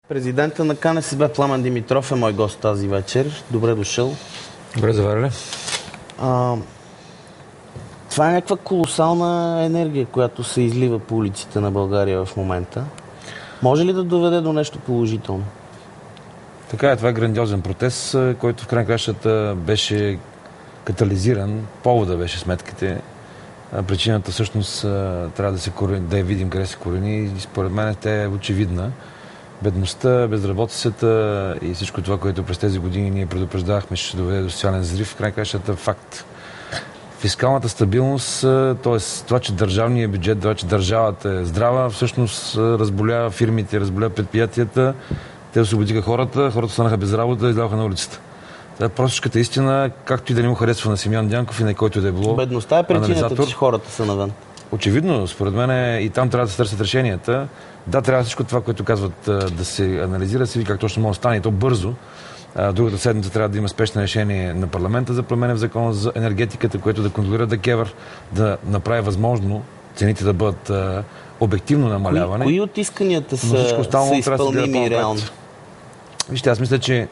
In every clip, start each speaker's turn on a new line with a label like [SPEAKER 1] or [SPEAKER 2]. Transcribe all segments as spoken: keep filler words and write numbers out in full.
[SPEAKER 1] Президента на КНСБ Пламен Димитров е мой гост тази вечер. Добре дошъл.
[SPEAKER 2] Добре заварили.
[SPEAKER 1] А, това е някаква колосална енергия, която се излива по улиците на България в момента. Може ли да доведе до нещо положително?
[SPEAKER 2] Така е, това е грандиозен протест, който в край на кращата беше катализиран. Повода беше сметките. Причината всъщност трябва да, се корени, да я видим къде се корени и според мен тя е очевидна. Бедността, безработицата и всичко това, което през тези години ние предупреждавахме, ще доведе до социален взрив, в край на кращата факт. Фискалната стабилност, т.е. това, че държавният бюджет, това, че държавата е здрава, всъщност разболя фирмите, разболя предприятията, те освободиха хората, хората станаха без работа и излязоха на улицата. Това е простичката истина, както и да не му харесва на Симеон Дянков и на който да е било.
[SPEAKER 1] Бедността е причината,
[SPEAKER 2] анализатор.
[SPEAKER 1] че хората са навън.
[SPEAKER 2] Очевидно, според мен и там трябва да се търсят решенията. Да, трябва всичко това, което казват, да се анализира, се види как точно може да стане и то бързо. Другата седмица трябва да има спешно решение на парламента за промени в закона за енергетиката, което да контролира ДКЕВР, да направи възможно цените да бъдат а, обективно намаляване.
[SPEAKER 1] Кои, кои от исканията са, са изпълними реално?
[SPEAKER 2] Вижте, аз мисля, че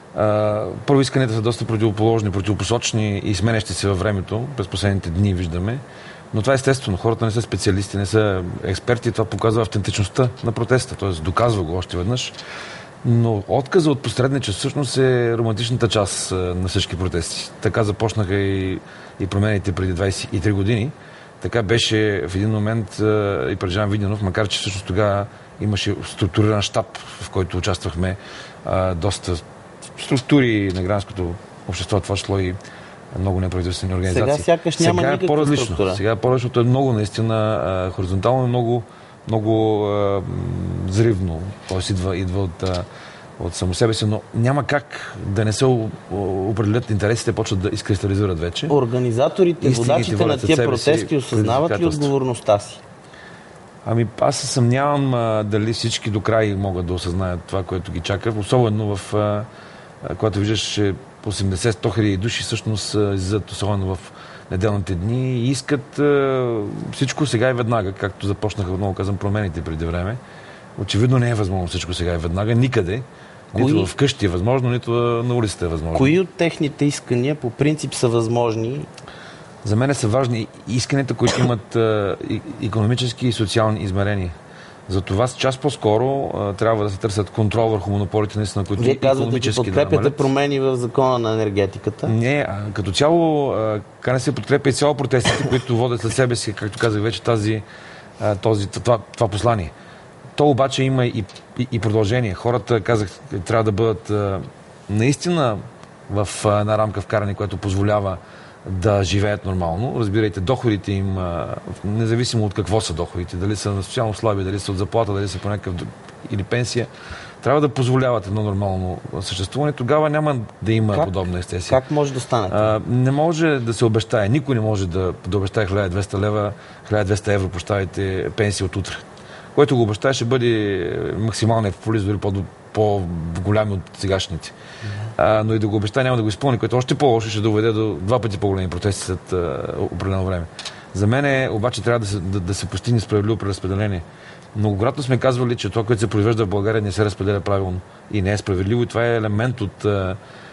[SPEAKER 2] а, първо исканията са доста противоположни, противопосочни и сменящи се във времето. През последните дни виждаме. Но това е естествено. Хората не са специалисти, не са експерти. Това показва автентичността на протеста. Т.е. доказва го още веднъж. Но отказа от посредничество всъщност е романтичната част на всички протести. Така започнаха и, и промените преди двайсет и три години. Така беше в един момент и пред Жан Виденов, макар че всъщност тогава имаше структуриран щаб, в който участвахме доста структури на гражданското общество, това число и много неправителствени организации.
[SPEAKER 1] Сега сякаш няма
[SPEAKER 2] Сега е
[SPEAKER 1] никаква
[SPEAKER 2] по-различно.
[SPEAKER 1] структура.
[SPEAKER 2] Сега е по-различното е много наистина хоризонтално, много, много а, взривно. Тоест идва, идва от, а, от само себе си, но няма как да не се определят интересите, почват да изкристализират вече.
[SPEAKER 1] Организаторите, водачите на тия протести осъзнават ли отговорността си?
[SPEAKER 2] Ами аз се съмнявам а, дали всички до край могат да осъзнаят това, което ги чака. Особено в а, когато виждаш, че осемдесет-сто хиляди души всъщност излизат, особено в неделните дни и искат а, всичко сега и веднага, както започнаха, много казвам, промените преди време. Очевидно не е възможно всичко сега и веднага, никъде. Кои... Нито вкъщи е възможно, нито на улицата е възможно.
[SPEAKER 1] Кои от техните искания по принцип са възможни?
[SPEAKER 2] За мен са важни исканията, които имат а, икономически и социални измерения. За това с час по-скоро а, трябва да се търсят контрол върху монополите, наистина, които
[SPEAKER 1] Вие казвате,
[SPEAKER 2] икономически
[SPEAKER 1] че
[SPEAKER 2] да
[SPEAKER 1] подкрепяте
[SPEAKER 2] намалят.
[SPEAKER 1] промени в закона на енергетиката?
[SPEAKER 2] Не, а, като цяло КНСБ подкрепя и цяло протестите, които водят след себе си, както казах вече, тази, а, този, това, това послание. То обаче има и, и, и продължение. Хората, казах, трябва да бъдат а, наистина в а, една рамка вкарани, която позволява да живеят нормално. Разбирайте, доходите им, а, независимо от какво са доходите, дали са на социално слаби, дали са от заплата, дали са по някакъв или пенсия, трябва да позволяват едно нормално съществуване. Тогава няма да има
[SPEAKER 1] как,
[SPEAKER 2] подобна естествена.
[SPEAKER 1] Как може да стане?
[SPEAKER 2] А, не може да се обещае. Никой не може да, да обещае хиляда и двеста лева, хиляда и двеста евро, прощавайте, пенсия от утре. Който го обещае, ще бъде максималният популизм, дори по-голям от сегашните. А, но и да го обещае, няма да го изпълни, което още по-лошо ще доведе до два пъти по-големи протести след а, определено време. За мен е, обаче трябва да се, да, да се постигне справедливо преразпределение. Многократно сме казвали, че това, което се произвежда в България, не се разпределя правилно и не е справедливо, и това е елемент от а,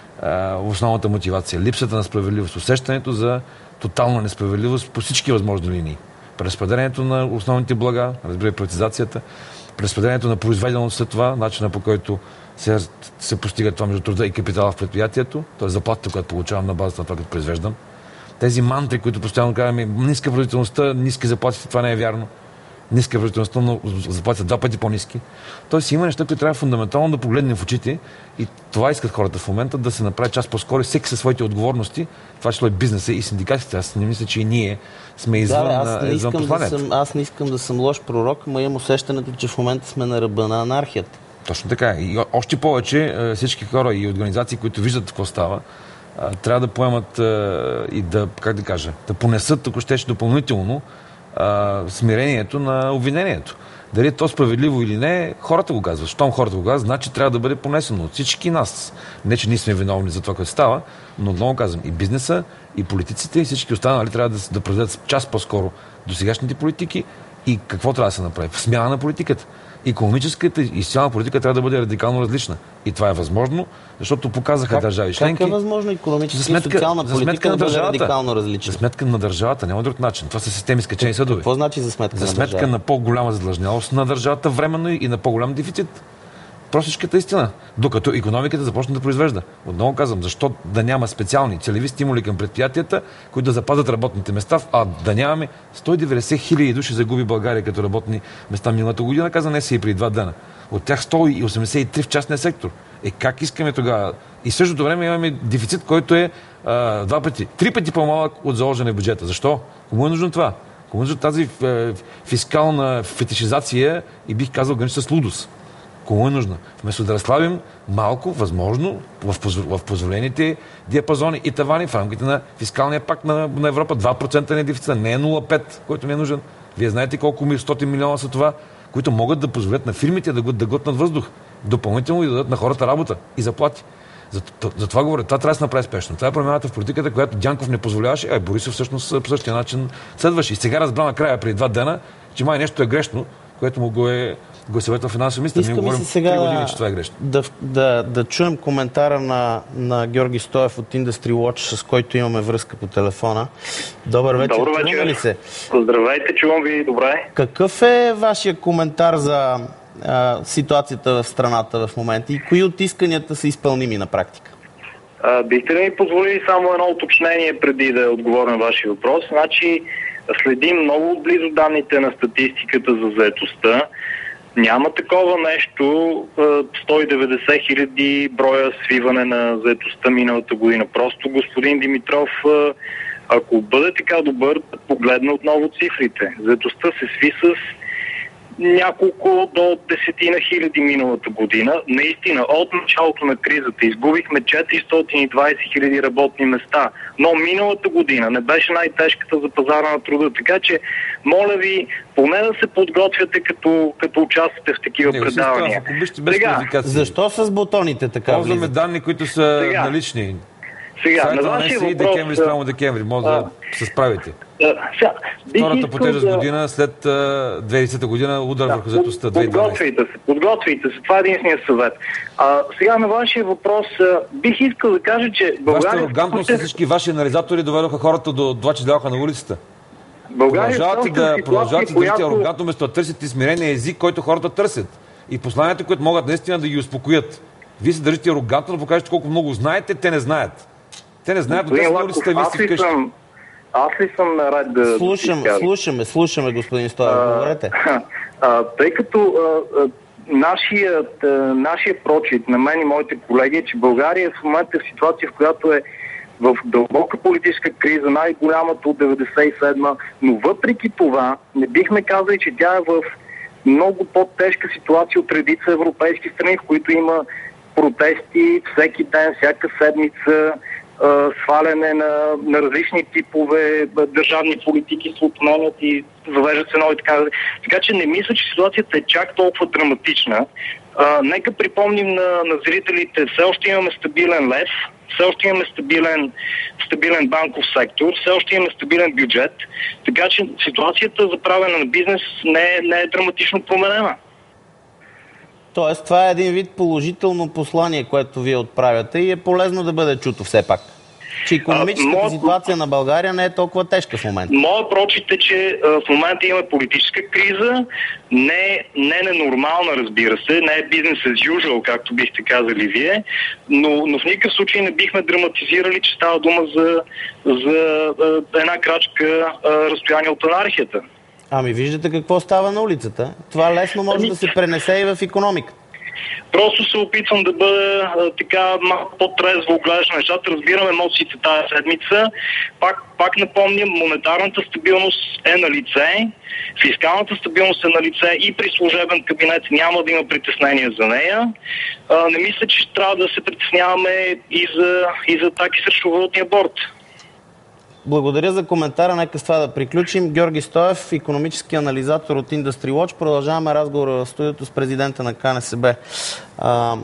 [SPEAKER 2] а, основната мотивация. Липсата на справедливост, усещането за тотална несправедливост по всички възможни линии. Преразпределението на основните блага, разбира, приватизацията, преразпределението на произведеност след това, начина, по който се, се постига това между труда и капитала в предприятието, т.е. заплатата, която получавам на базата на това, като произвеждам. Тези мантри, които постоянно казваме, ниска производителността, ниски заплати, това не е вярно. Ниска производителността, но заплати са два пъти по-ниски. Тоест има неща, които трябва фундаментално да погледнем в очите и това искат хората в момента, да се направи час по-скоро, всеки със своите отговорности, това число и бизнеса и синдикатите. Аз не мисля, че и ние сме извън,
[SPEAKER 1] да, аз не
[SPEAKER 2] извън посланието.
[SPEAKER 1] Да съм, аз не искам да съм лош пророк, но имам усещането, че в момента сме на ръба на анархията.
[SPEAKER 2] Точно така. И още повече всички хора и организации, които виждат какво става, трябва да поемат и да, как да кажа, да понесат, ако щеше допълнително, смирението на обвинението. Дали е то справедливо или не, хората го казват. Щом хората го казват, значи трябва да бъде понесено от всички нас. Не, че ние сме виновни за това, което става, но отново казвам, и бизнеса, и политиците, и всички останали трябва да, да предадат час по-скоро до сегашните политики И какво трябва да се направи? В смяна на политиката. Икономическата и социална политика трябва да бъде радикално различна. И това е възможно, защото показаха
[SPEAKER 1] как,
[SPEAKER 2] държави членки.
[SPEAKER 1] Как е възможно икономическа и социална политика да бъде радикално различна?
[SPEAKER 2] За сметка на държавата, няма друг начин. Това са системи скачени съдове.
[SPEAKER 1] Какво значи за сметка
[SPEAKER 2] за
[SPEAKER 1] на
[SPEAKER 2] сметка
[SPEAKER 1] държавата?
[SPEAKER 2] на по-голяма задлъжнялост на държавата временно и на по-голям дефицит. Простичката истина. Докато икономиката започне да произвежда. Отново казвам, защо да няма специални целеви стимули към предприятията, които да запазят работните места, а да нямаме сто и деветдесет хиляди души загуби България като работни места миналата година, каза не си и при два дена. От тях сто и осемдесет и три в частния сектор. Е, как искаме тогава? И в същото време имаме дефицит, който е а, два пъти, три пъти по-малък от заложен в бюджета. Защо? Кому е нужно това? Кому е нужно тази е, фискална фетишизация и бих казал гранична с лудост? Кому е нужна? Вместо да разслабим малко, възможно, в, в позволените диапазони и тавани в рамките на фискалния пакт на, на Европа, два процента не е дефицит, не е нула цяло пет, който не е нужен. Вие знаете колко стотин милиона са това, които могат да позволят на фирмите да, да глътнат въздух, допълнително и да дадат на хората работа и заплати. За, за това говоря, това трябва да се направи спешно. Това е промяната в политиката, която Дянков не позволяваше, а Борисов всъщност по същия начин следваше. И сега разбра накрая, преди два дена, че май нещо е грешно, което му го е го е съветвал финансов министър. Ние говорим три години, че това е грешно.
[SPEAKER 1] Да, да, да чуем коментара на, на Георги Стоев от Industry Watch, с който имаме връзка по телефона. Добър вечер.
[SPEAKER 3] Добър вечер.
[SPEAKER 1] Ли се?
[SPEAKER 3] Здравейте, чувам ви добре.
[SPEAKER 1] Какъв е вашия коментар за а, ситуацията в страната в момента и кои от исканията са изпълними на практика?
[SPEAKER 3] А, бихте ли ми позволили само едно уточнение преди да отговоря на вашия въпрос? Значи, следим много близо данните на статистиката за заетостта. Няма такова нещо, сто и деветдесет хиляди броя свиване на заетостта миналата година. Просто господин Димитров, ако бъде така добър, погледна отново цифрите. Заетостта се сви с няколко до десетина хиляди миналата година. Наистина, от началото на кризата изгубихме четиристотин и двадесет хиляди работни места, но миналата година не беше най-тежката за пазара на труда, така че моля ви, поне да се подготвяте като, като участвате в такива не, предавания.
[SPEAKER 2] Сега,
[SPEAKER 1] защо с бутоните така влизат?
[SPEAKER 2] Ползваме данни, които са
[SPEAKER 3] сега,
[SPEAKER 2] налични.
[SPEAKER 3] Сега,
[SPEAKER 2] сайта
[SPEAKER 3] на вашия въпрос...
[SPEAKER 2] декември спрямо декември, може а, да се справите.
[SPEAKER 3] Сега,
[SPEAKER 2] втората по тежест да... година след две хиляди и десета година удар върху заетостта.
[SPEAKER 3] Подготвите се, подготвите се. Това е единствения съвет. А, сега на вашия въпрос бих искал да кажа, че България...
[SPEAKER 2] Вашата арогантност и всички ваши анализатори доведоха хората до това, че ляха на улицата.
[SPEAKER 3] България
[SPEAKER 2] продължавате да, продължавате да
[SPEAKER 3] която...
[SPEAKER 2] арогантно, вместо да търсите смирения език, който хората търсят. И посланията, които могат наистина да ги успокоят. Вие се държите арогантно да покажете колко много знаете, те не знаят. Те не знаят, но те са на улицата, вие си вкъщи.
[SPEAKER 3] Аз ли съм наред да...
[SPEAKER 1] Слушам,
[SPEAKER 3] да
[SPEAKER 1] слушаме, слушаме, господин Стоев, говорете.
[SPEAKER 3] Тъй като а, а, нашият, а, нашия прочит на мен и моите колеги е, че България в момента е в ситуация, в която е в дълбока политическа криза, най-голямата от деветдесет и седма, но въпреки това не бихме казали, че тя е в много по-тежка ситуация от редица европейски страни, в които има протести всеки ден, всяка седмица, сваляне на, на различни типове държавни политики се отменят и въвеждат се нови така. Така че не мисля, че ситуацията е чак толкова драматична. А, нека припомним на, на зрителите, все още имаме стабилен лев, все още имаме стабилен, стабилен банков сектор, все още имаме стабилен бюджет, така че ситуацията за правене на бизнес не е, не е драматично променена.
[SPEAKER 1] Тоест, това е един вид положително послание, което вие отправяте и е полезно да бъде чуто все пак. Че икономическата а, ситуация на България не е толкова тежка в момента.
[SPEAKER 3] Моят прочит е, че а, в момента има политическа криза, не, не е ненормална, разбира се, не е бизнес as usual, както бихте казали вие, но, но в никакъв случай не бихме драматизирали, че става дума за, за а, една крачка а, разстояние от анархията.
[SPEAKER 1] Ами виждате какво става на улицата. Това лесно може ами... да се пренесе и в икономиката.
[SPEAKER 3] Просто се опитвам да бъда а, така малко по-трезво оглеждам нещата. Разбирам емоциите тази седмица. Пак, пак напомням, монетарната стабилност е на лице, фискалната стабилност е на лице и при служебен кабинет няма да има притеснения за нея. А, не мисля, че трябва да се притесняваме и за, и за атаки срещу валутния борд.
[SPEAKER 1] Благодаря за коментара. Нека с това да приключим. Георги Стоев, икономически анализатор от Industry Watch. Продължаваме разговора в студиото с президента на Ка Ен Се Бе. А...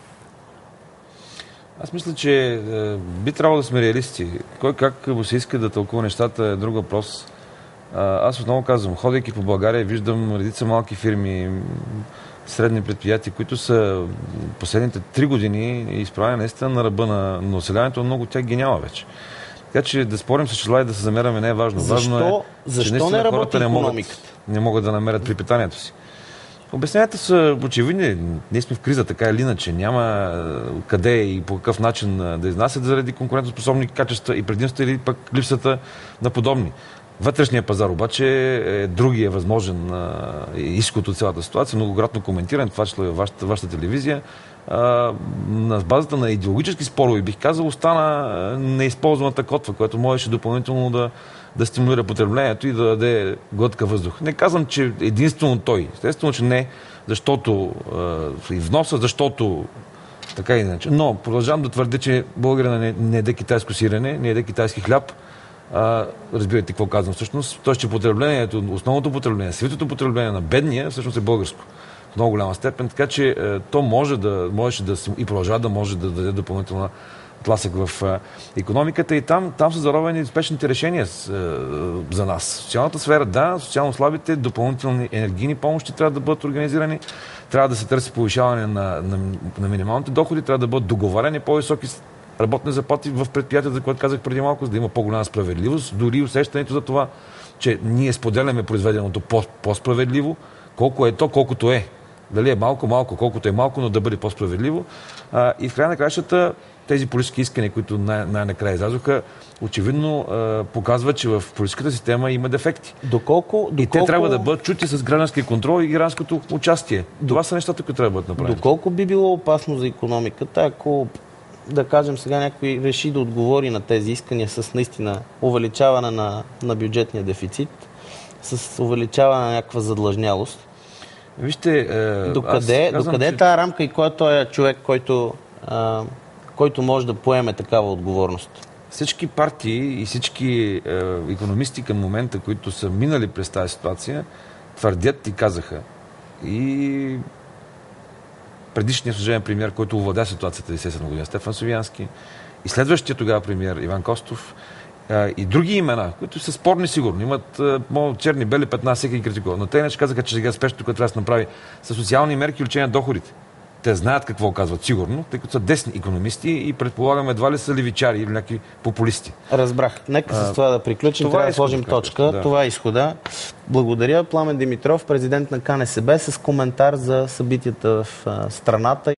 [SPEAKER 2] Аз мисля, че е, би трябвало да сме реалисти. Кой как му се иска да тълкува нещата е друг въпрос. Аз отново казвам, ходейки по България, виждам редица малки фирми, средни предприятия, които са последните три години изправени наистина на ръба на населението, много от тях ги няма вече. Така че да спорим с числа и да се замеряме не е важно.
[SPEAKER 1] Защо,
[SPEAKER 2] важно е,
[SPEAKER 1] защо не работи
[SPEAKER 2] не могат,
[SPEAKER 1] икономиката?
[SPEAKER 2] не могат да намерят припитанието си. Обясненията са очевидни. Ние сме в криза, така или иначе. Няма къде и по какъв начин да изнасят заради конкурентоспособни качества и предимства или пък липсата на подобни. Вътрешният пазар обаче е другия възможен изход от цялата ситуация, многократно коментиран, това число и вашата, вашата телевизия. На базата на идеологически спорове, бих казал, остана неизползваната котва, която можеше допълнително да, да стимулира потреблението и да даде глътка въздух. Не казвам, че единствено той. Естествено, че не, защото е, и вноса, защото така и иначе. Но продължавам да твърдя, че българина не, не еде китайско сирене, не еде китайски хляб. А, разбирате какво казвам всъщност. Тоест, че потреблението, основното потребление, свитото потребление на бедния всъщност е българско. В много голяма степен. Така че е, то може да, може да и продължава да може да даде допълнителна тласък в е, икономиката и там, там са заровени успешните решения с, е, за нас. Социалната сфера, да, социално слабите, допълнителни енергийни помощи трябва да бъдат организирани, трябва да се търси повишаване на, на, на минималните доходи, трябва да бъдат договарени по-високи работни заплати в предприятията, за което казах преди малко, за да има по-голяма справедливост, дори усещането за това, че ние споделяме произведеното по-справедливо, колко е то, колкото е. Дали е малко, малко, колкото е малко, но да бъде по-справедливо. А, и в края на кращата тези политически искания, които най- най-накрая излязоха, очевидно а, показват, че в политическата система има дефекти.
[SPEAKER 1] Доколко,
[SPEAKER 2] и
[SPEAKER 1] доколко...
[SPEAKER 2] те трябва да бъдат чути с гражданския контрол и гражданското участие. Това са нещата, които трябва да бъдат направени.
[SPEAKER 1] Доколко би било опасно за икономиката, ако, да кажем, сега някой реши да отговори на тези искания с наистина увеличаване на, на бюджетния дефицит, с увеличаване на някаква задлъжнялост?
[SPEAKER 2] Вижте, е,
[SPEAKER 1] докъде,
[SPEAKER 2] казвам,
[SPEAKER 1] докъде
[SPEAKER 2] че...
[SPEAKER 1] е тази рамка и кой е този човек, който, а, който може да поеме такава отговорност?
[SPEAKER 2] Всички партии и всички е, икономисти към момента, които са минали през тази ситуация, твърдят и казаха. И предишният служебен премиер, който овладя ситуацията двайсет и седма година, Стефан Совиянски, и следващия тогава премиер Иван Костов, е, и други имена, които са спорни сигурно, имат е, черни, бели петна, всеки критикува. Но те иначе казаха, че сега спешно, което трябва да се направи са социални мерки и увеличение на доходите. Те знаят какво казват сигурно, тъй като са десни икономисти и предполагаме едва ли са левичари или някакви популисти.
[SPEAKER 1] Разбрах. Нека с това да приключим. Трябва да сложим точка. Да. Това е изхода. Благодаря. Пламен Димитров, президент на КНСБ, с коментар за събитията в страната.